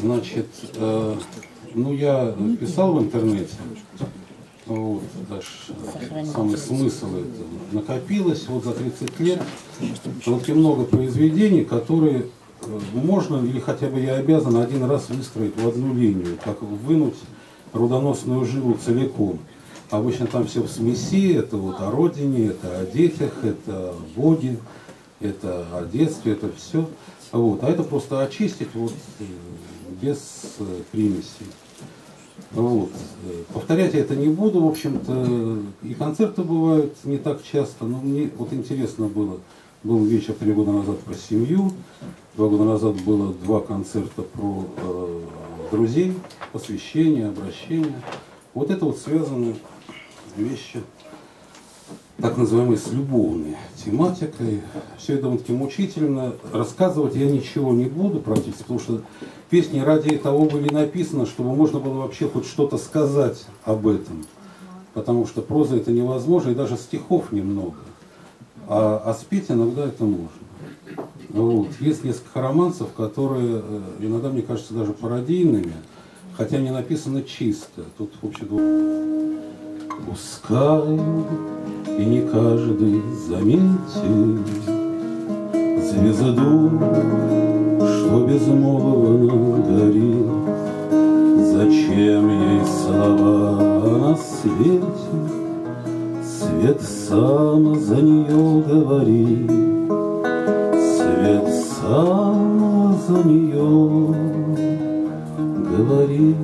Значит, ну я писал в интернете, вот, даже самый смысл этого накопилось вот за 30 лет. Вот и много произведений, которые можно или хотя бы я обязан один раз выстроить в одну линию, как вынуть родоносную жилу целиком. Обычно там все в смеси, это вот о родине, это о детях, это о Боге, это о детстве, это все. Вот. А это просто очистить вот, без примесей. Вот. Повторять я это не буду, в общем-то, и концерты бывают не так часто, но мне вот интересно было. Был вечер 3 года назад про семью, 2 года назад было 2 концерта про друзей, посвящение, обращение. Вот это вот связаны вещи, так называемые, с любовной тематикой. Все это довольно-таки мучительно. Рассказывать я ничего не буду практически, потому что песни ради того были написаны, чтобы можно было вообще хоть что-то сказать об этом. Потому что проза это невозможно, и даже стихов немного. А спеть иногда это можно. Вот. Есть несколько романсов, которые иногда, мне кажется, даже пародийными, хотя они написаны чисто. Тут, в общем, пускай и не каждый заметит звезду, что безмолвно горит. Зачем ей слова на свете? Свет сам за нее говорит. Свет сам за нее говорит.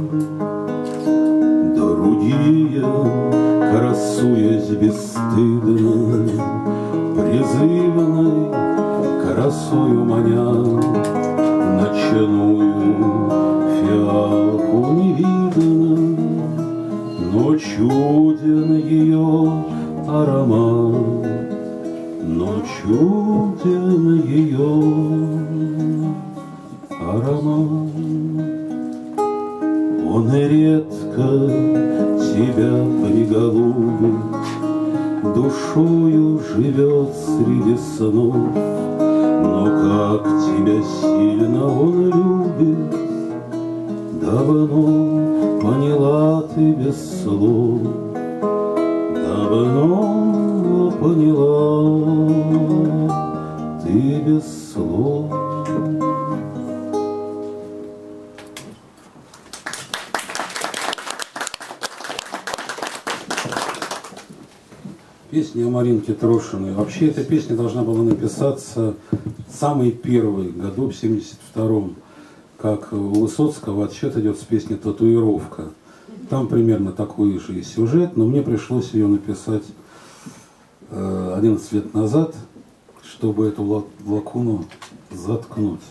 Другие, красуясь бесстыдно, призывной красою маня ночную фиалку невиданно, но чуден ее аромат, но чуден ее аромат. Он редко тебя приголубит, душою живет среди снов, но как тебя сильно он любит, давно поняла ты без слов, давно поняла ты без слов. Песня о Маринке Трошиной. Вообще эта песня должна была написаться самый первый, году в 72-м. Как у Высоцкого отсчет идет с песни «Татуировка». Там примерно такой же и сюжет, но мне пришлось ее написать 11 лет назад, чтобы эту лакуну заткнуть.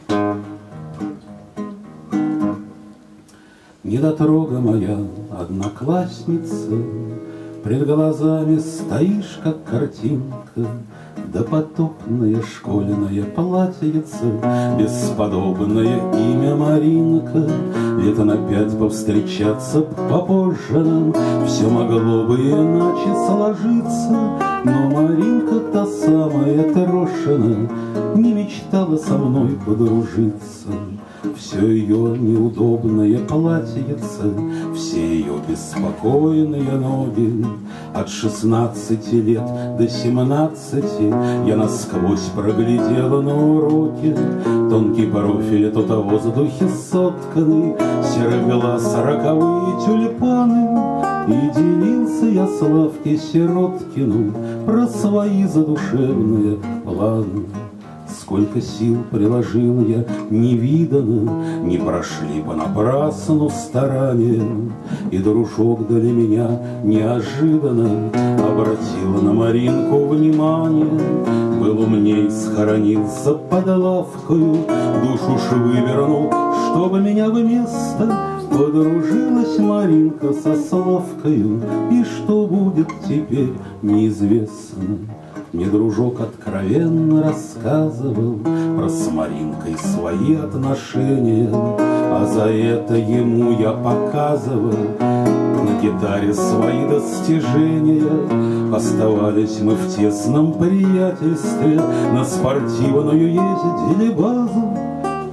Недотрога моя одноклассница, пред глазами стоишь, как картинка, допотопное школьное платьице, бесподобное имя Маринка. Лето на 5 повстречаться попозже нам все могло бы иначе сложиться, но Маринка, та самая Трошина, не мечтала со мной подружиться. Все ее неудобное платьице, все ее беспокойные ноги. От 16 лет до 17 я насквозь проглядела на уроке тонкий профиль тот о воздухе сотканный, серых глаз роковые тюльпаны. И делился я Славке Сироткину про свои задушевные планы. Сколько сил приложил я невиданно, не прошли понапрасну старания. И дружок для меня неожиданно обратил на Маринку внимание. Был умней, схоронился под лавкою, душу ж вывернул, чтобы меня вместо. Подружилась Маринка со Славкою, и что будет теперь, неизвестно. Мне дружок откровенно рассказывал про с Маринкой свои отношения, а за это ему я показывал на гитаре свои достижения. Оставались мы в тесном приятельстве, на спортивную ездили базу.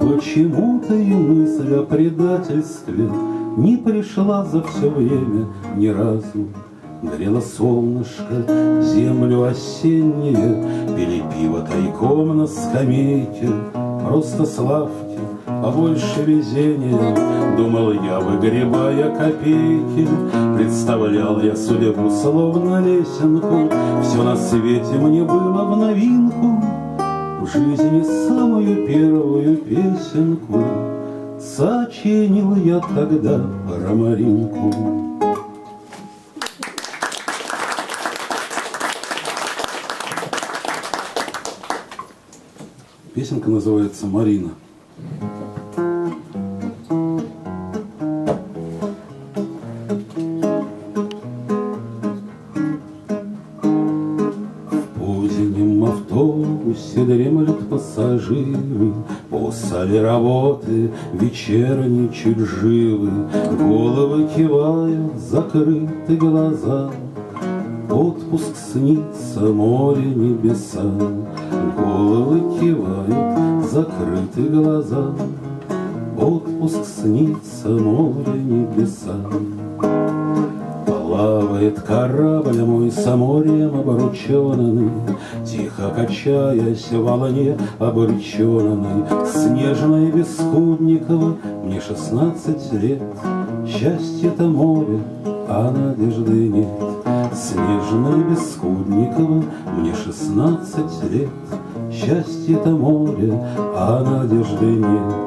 Почему-то и мысль о предательстве не пришла за все время ни разу. Грело солнышко землю осеннее, пили пиво тайком на скамейке. Просто славьте, побольше везения, думал я, выгребая копейки. Представлял я судьбу словно лесенку, все на свете мне было в новинку. В жизни самую первую песенку сочинил я тогда про Маринку. Песенка называется «Марина». В позднем автобусе дремлют пассажиры, после работы вечерней чуть живы, головы кивают, закрыты глаза. Отпуск снится, море, небеса, головы кивают, закрыты глаза. Отпуск снится, море, небеса. Плавает корабль мой с морем обрученный, тихо качаясь в волне обреченной. Снежная Бескудникова, мне 16 лет, счастье-то море, а надежды нет. Снежная Бескудникова, мне 16 лет, счастье-то море, а надежды нет.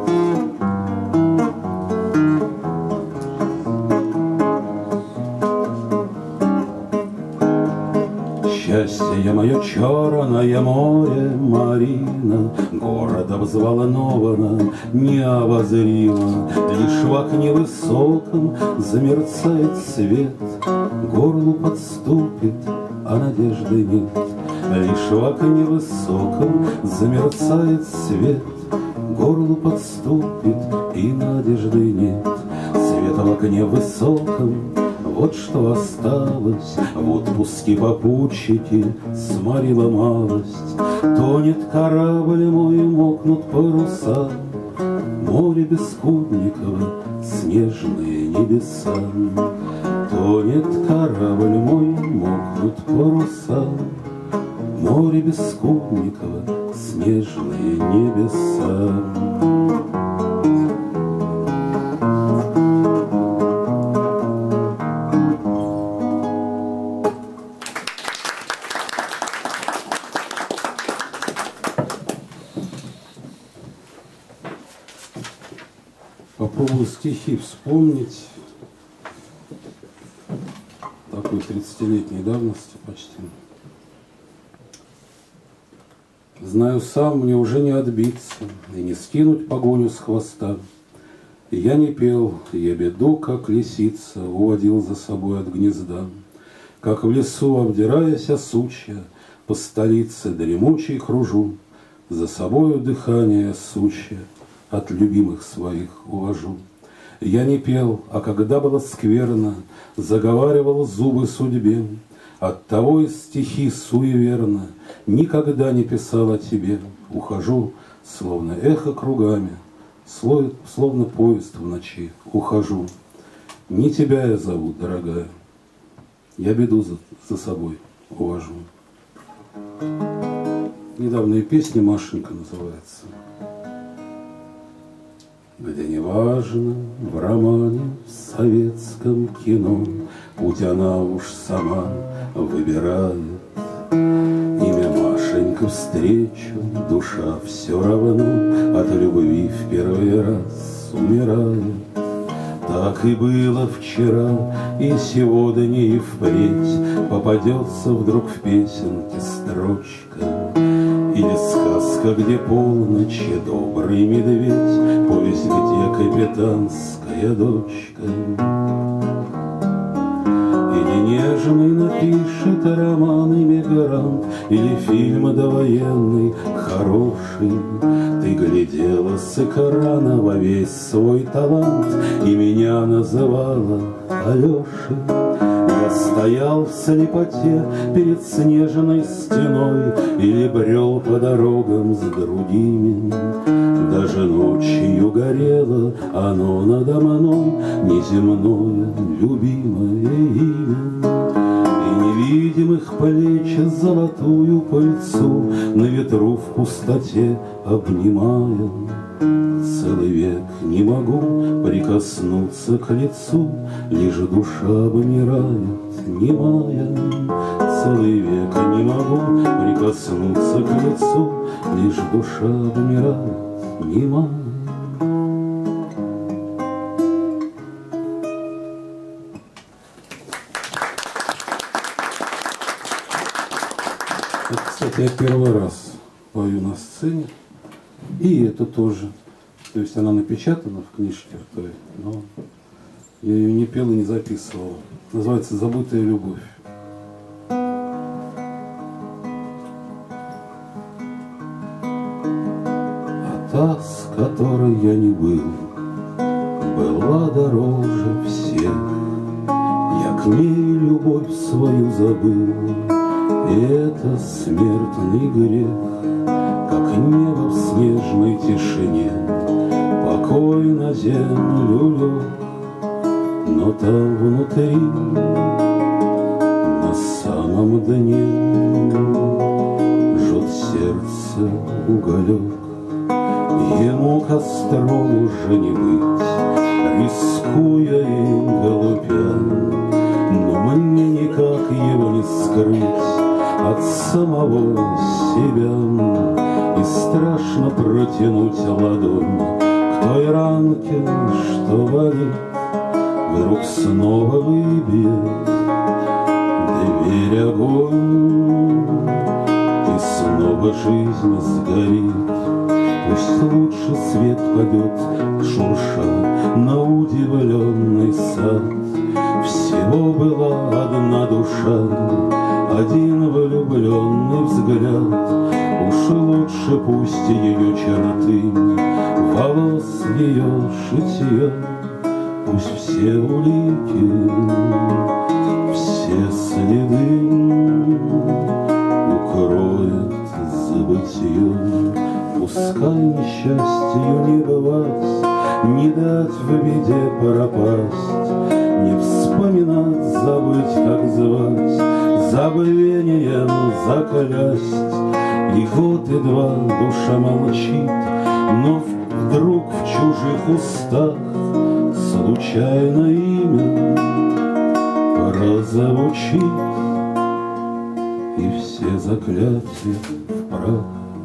Счастье мое черное море, Марина, города взволновано, необозримо. Лишь в окне высоком замерцает свет, горлу подступит, а надежды нет. Лишь в окне высоком замерцает свет, горлу подступит, и надежды нет. Свет в окне высоком, вот что осталось, в отпуске попутчики сморила малость. Тонет корабль мой, мокнут паруса, море Бескудникова, снежные небеса. Тонет корабль мой, мокнут паруса, море Бескудникова, снежные небеса. Попробую стихи вспомнить, такой 30-летней давности почти. Знаю сам, мне уже не отбиться и не скинуть погоню с хвоста. И я не пел, я беду, как лисица, уводил за собой от гнезда. Как в лесу, обдираясь о сучья, по столице дремучей кружу, за собою дыхание сучья от любимых своих увожу. Я не пел, а когда было скверно, заговаривал зубы судьбе. Оттого из стихи суеверно никогда не писал о тебе. Ухожу, словно эхо кругами, словно поезд в ночи. Ухожу. Не тебя я зову, дорогая, я беду за собой увожу. Недавняя песня «Машенька» называется. Где неважно, в романе, в советском кино, путь она уж сама выбирает. Имя Машенька встречу, душа все равно от любви в первый раз умирает. Так и было вчера, и сегодня, и впредь попадется вдруг в песенке строчка. Или сказка, где полночь и добрый медведь, повесть, где капитанская дочка. Или нежный напишет роман «Эмигрант», или фильм довоенный хороший. Ты глядела с экрана во весь свой талант и меня называла Алешей. Я стоял в слепоте перед снежной стеной или брел по дорогам с другими. Даже ночью горело оно надо мной, неземное, любимое имя. И невидимых плеч золотую пыльцу на ветру в пустоте обнимая. Целый век не могу прикоснуться к лицу, лишь душа обмирает, немая. Целый век не могу прикоснуться к лицу, лишь душа обмирает, немая. Это, кстати, я первый раз пою на сцене. И это тоже. То есть она напечатана в книжке в той, но я ее не пел и не записывал. Называется «Забытая любовь». А та, с которой я не был, была дороже всех. Я к ней любовь свою забыл, и это смертный грех. Как небо в снежной тишине, покой на землю лег, но там внутри, на самом дне, жжет сердце уголек. Ему костром уже не быть, рискуя и голубя, но мне никак его не скрыть от самого себя. И страшно протянуть ладонь к той ранке, что болит, вдруг снова выбьет дверь огонь, и снова жизнь сгорит. Пусть лучше свет падет, шурша на удивленный сад. Всего была одна душа, один влюбленный взгляд. Уж лучше пусть ее черты, волос ее шитья, пусть все улики, все следы укроет забытье. Пускай несчастью не бывать, не дать в беде пропасть, не вспоминать, забыть, как звать, забвением заклясть. И год, и два душа молчит, но вдруг в чужих устах случайно имя прозвучит, и все заклятия в прах.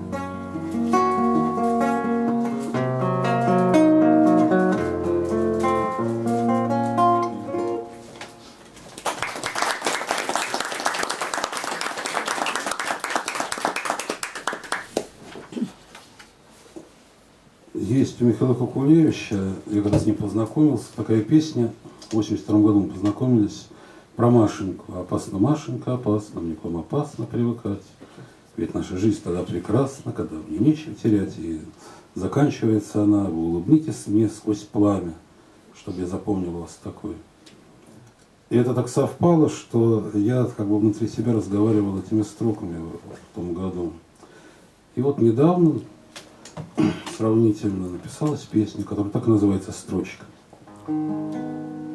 Есть у Михаила Кукулевича, я как раз с ним познакомился, такая песня, в 1982 году мы познакомились, про Машеньку. Опасно, Машенька, опасно, мне к вам опасно привыкать. Ведь наша жизнь тогда прекрасна, когда мне нечего терять. И заканчивается она: вы улыбнитесь мне сквозь пламя, чтобы я запомнил вас такой. И это так совпало, что я как бы внутри себя разговаривал этими строками в том году. И вот недавно сравнительно написалась песня, которая так и называется «Строчка».